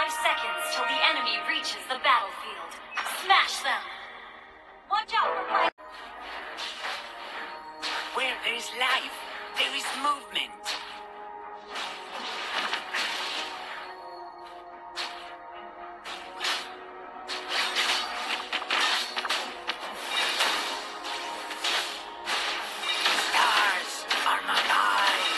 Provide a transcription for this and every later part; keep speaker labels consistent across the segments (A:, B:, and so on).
A: 5 seconds till the enemy reaches the battlefield. Smash them! Watch out for my...
B: Where there is life, there is movement. Stars are my eyes.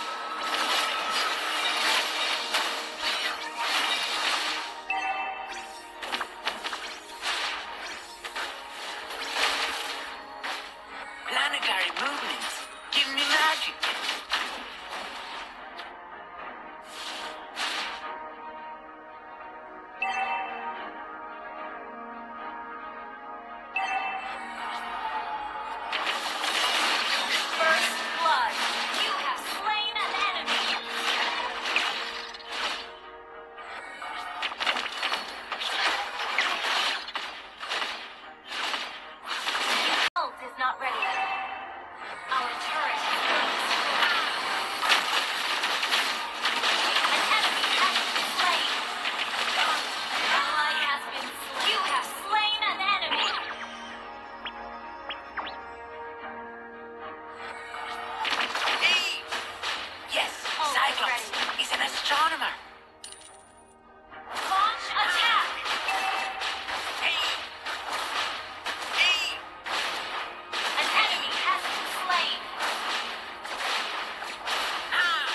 B: Planetary movements give me magic.
A: First blood. You have slain an enemy. Ult is not ready. Our turret has been destroyed. An enemy has been slain. Ally has been slain. You have slain an enemy.
B: Hey! Yes,
A: Oh,
B: Cyclops
A: ready.
B: is an astronomer.
A: Launch attack.
B: Hey! Hey!
A: An enemy has been slain.
B: Ah!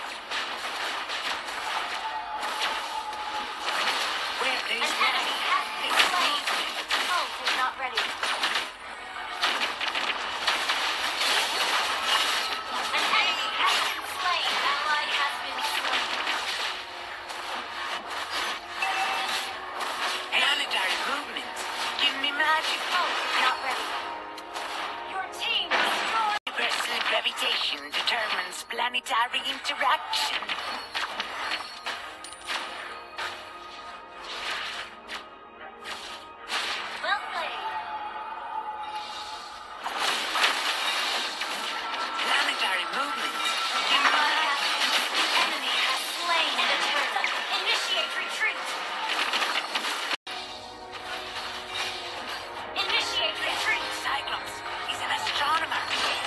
B: Where
A: An
B: there's
A: enemy
B: life,
A: has been
B: there's
A: slain.
B: movement.
A: Ult is not ready. An enemy has been slain. Ally has been slain.
B: Planetary movements give me magic.
A: Ult is not ready. Your team destroyed.
B: Universal gravitation determines planetary interaction.
A: Well played.
B: Planetary movements give me
A: Ally
B: magic.
A: has been. The enemy has slain an turret. Initiate retreat. Initiate retreat.
B: Cyclops is an astronomer.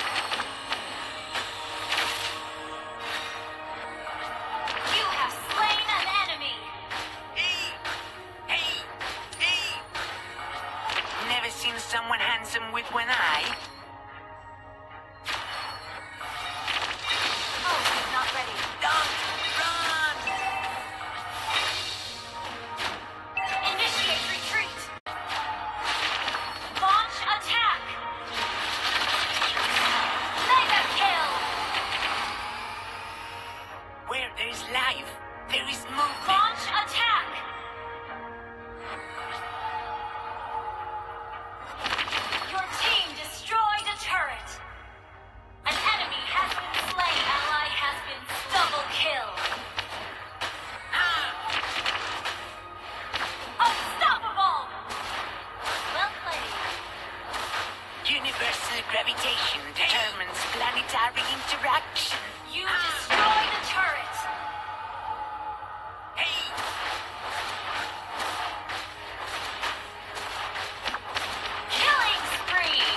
A: You have slain an enemy.
B: Hey! Hey! Hey! Never seen someone handsome with one eye.
A: Ult is not ready.
B: Don't run!
A: Initiate retreat. Launch attack. Mega kill.
B: Where there is life, there is movement.
A: Launch attack. Your team destroyed a turret. An enemy has been slain. Ally has been double kill.
B: Ah!
A: Unstoppable. Well played.
B: Universal gravitation determines planetary interaction.
A: You destroyed a turret.
B: Hey!
A: Killing spree.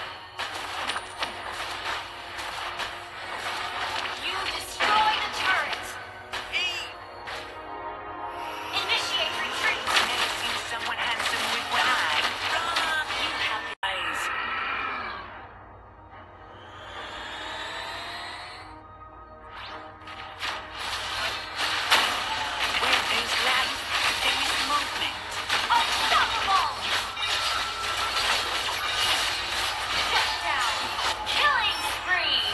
A: You destroyed a turret.
B: Hey!
A: Initiate retreat.
B: Never seen someone handsome with one eye. Run!
A: You have
B: Eyes. Where there's life, there is movement.
A: unstoppable. Shut down. Killing spree.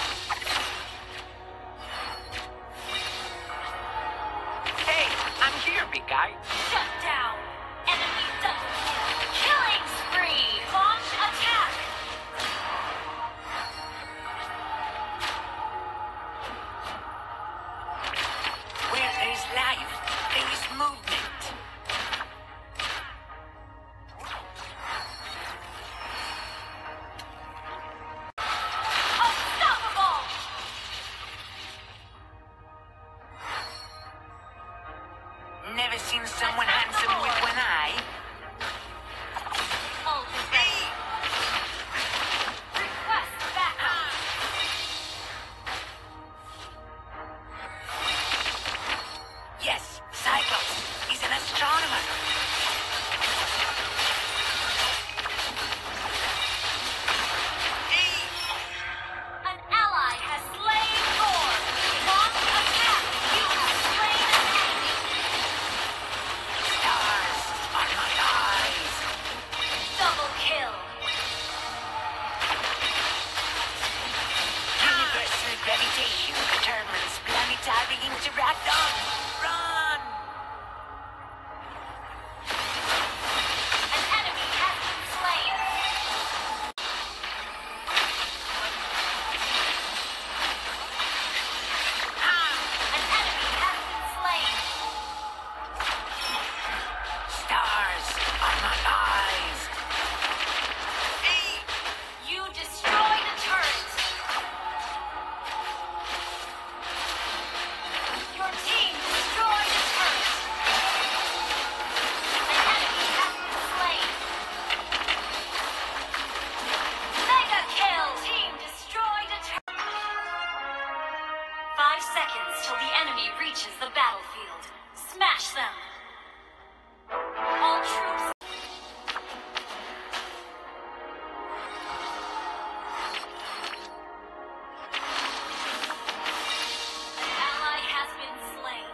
B: Hey, I'm here, big guy.
A: Shut down. Enemy double kill. Killing spree. Launch attack.
B: Where there's life, there is movement. Never seen someone handsome with one eye.
A: Ult is ready. Request backup.
B: Yes, Cyclops. He's an astronomer.
A: An ally has slain Thor. Launch attack. You have slain an enemy.
B: Stars are my eyes.
A: Double kill.
B: Universal gravitation determines planetary interaction. Run!
A: An enemy has been slain. An enemy has been slain.
B: Stars are my eyes.
A: You destroyed a turret. Your team destroyed a turret. An enemy has been slain. Mega kill. Team destroyed a turret. 5 seconds till the enemy reaches the battlefield. Smash them. All troops. An ally has been slain.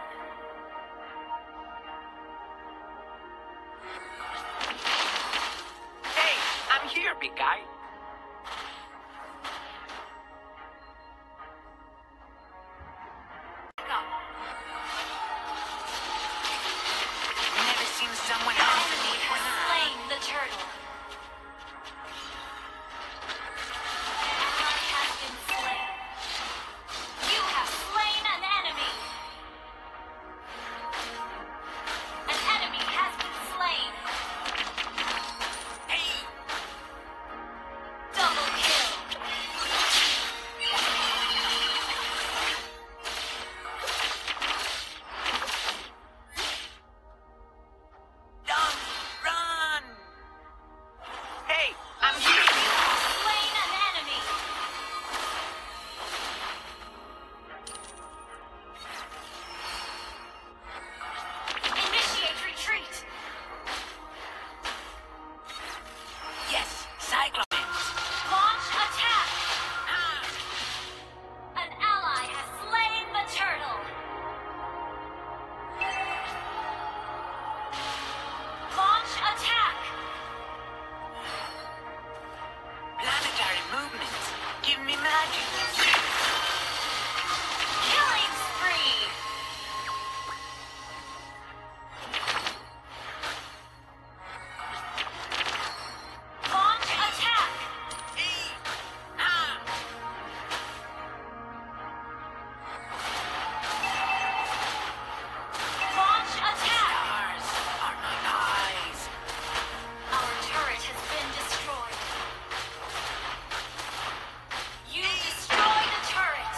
B: Hey, I'm here, big guy. Never seen someone
A: The
B: handsome
A: enemy
B: with
A: has
B: one eye.
A: slain the turtle. An ally has been slain. You have slain an enemy. An enemy has been slain.
B: Hey,
A: Double kill.
B: don't run! Hey, I'm here.
A: Slain an enemy. Initiate retreat.
B: Yes, Cyclops.
A: Launch attack. An ally has slain the turtle. Launch attack.
B: Planetary movements. Give me magic.
A: Killing spree. Launch attack. Launch attack.
B: Stars are my eyes.
A: Our turret has been destroyed. You destroyed the turret.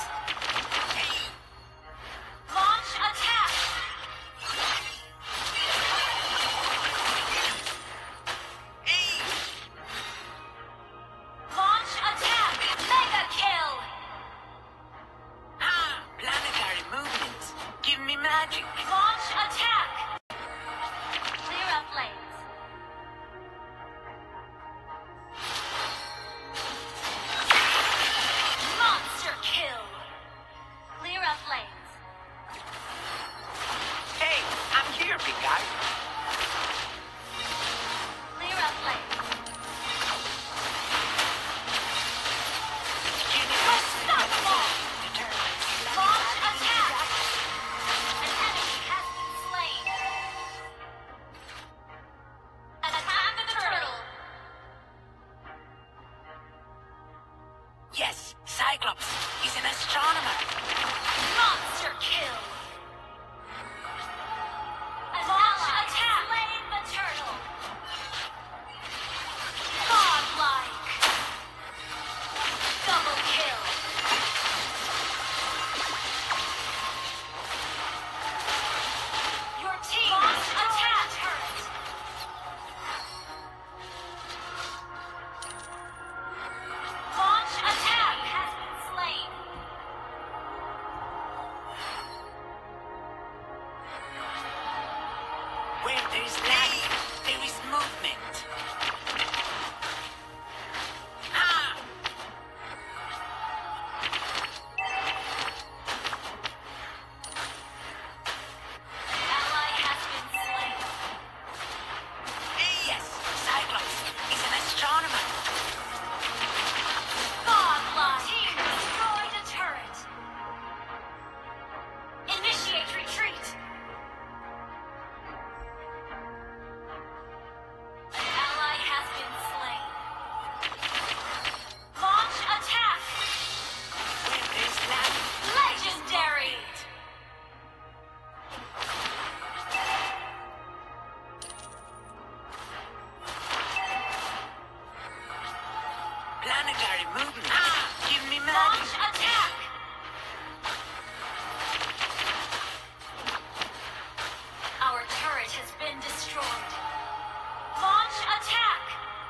A: Launch attack. Launch attack. Mega kill.
B: Planetary movements. Give me magic.
A: Launch attack. Clear up lanes. Monster kill. Clear up lanes.
B: Hey, I'm here, big guy.
A: Clear up lanes. Unstoppable.
B: Determines
A: Launch attack. An enemy has been slain. Attack the turtle.
B: Yes, Cyclops. He's an astronomer.
A: Monster kill. An ally
B: Planetary movement. Give me
A: Launch
B: magic.
A: attack! Our turret has been destroyed. Launch attack!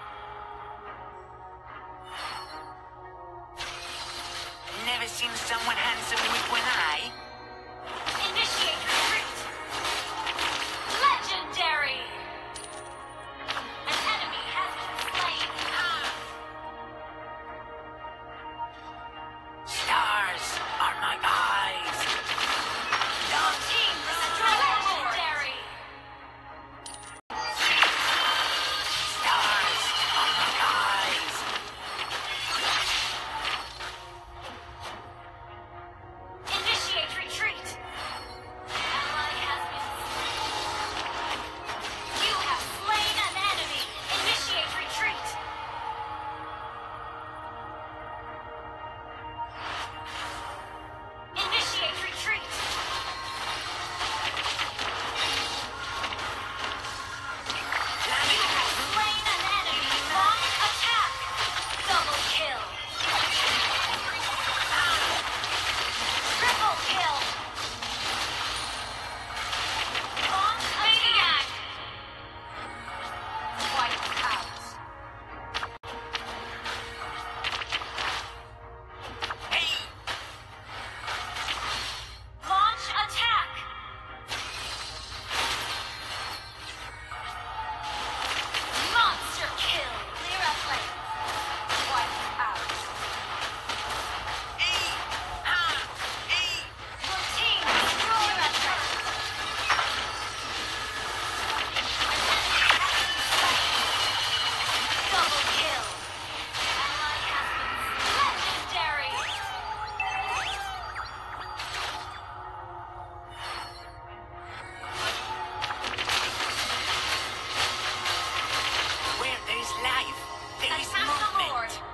B: Never seen someone handsome with one eye.
A: Initiate retreat! Legendary! An enemy has been slain.
B: Stars are my eyes.
A: Your team destroyed legendary!
B: Stars are my eyes.
A: Initiate retreat! Ally has been slain. You have slain an enemy! Initiate retreat! Initiate retreat! You have slain an enemy! Launch attack! Double kill! Triple kill! Launch maniac! Wipe out!
B: Hey,
A: Launch attack! Monster kill! Clear up lane. Wipe out.
B: hey, hey.
A: Your team destroyed a turret. An enemy has been slain. Double kill. Ally has been legendary.
B: Where there is life, there is
A: Attack the Lord.
B: movement.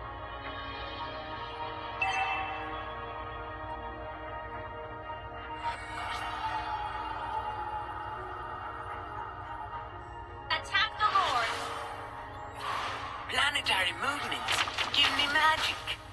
A: Attack the Lord.
B: Planetary movement. Give me magic.